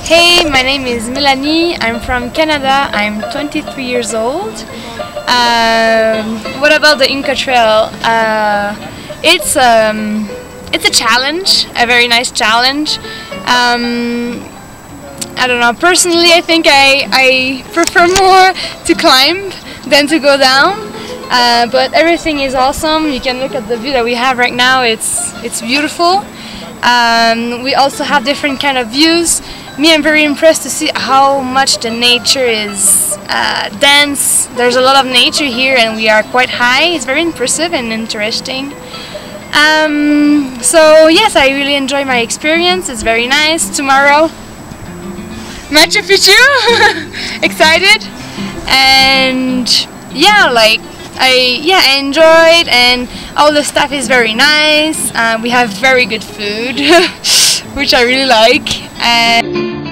Hey, my name is Melanie. I'm from Canada. I'm 23 years old. What about the Inca Trail? It's a challenge, a very nice challenge. I don't know. Personally, I think I prefer more to climb than to go down. But everything is awesome. You can look at the view that we have right now. It's beautiful. We also have different kind of views. Me, I'm very impressed to see how much the nature is dense. There's a lot of nature here and we are quite high. It's very impressive and interesting. So yes, I really enjoy my experience. It's very nice. Tomorrow, Machu Picchu. Excited. And yeah, I enjoyed, and all the stuff is very nice. We have very good food, which I really like. And